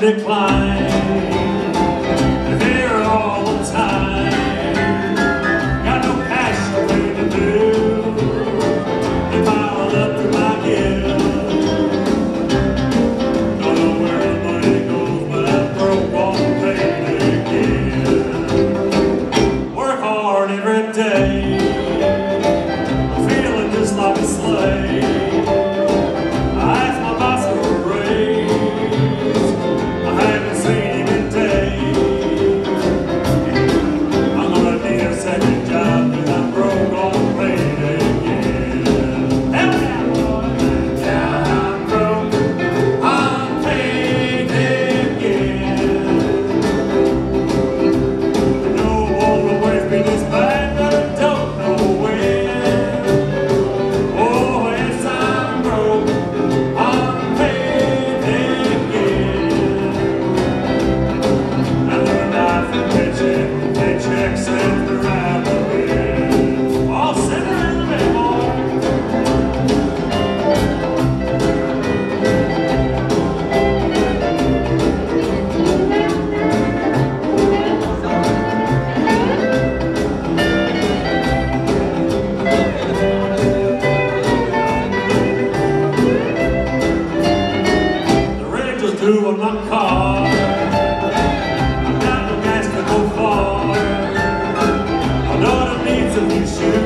decline. They're here all the time. Got no cash to pay the bill. They piled up to my gift. Don't know where the money goes, but I'm broke on payday again. Work hard every day. I'm feeling just like a slave. On my car, I've got no gas to go far. My daughter needs a new shoe.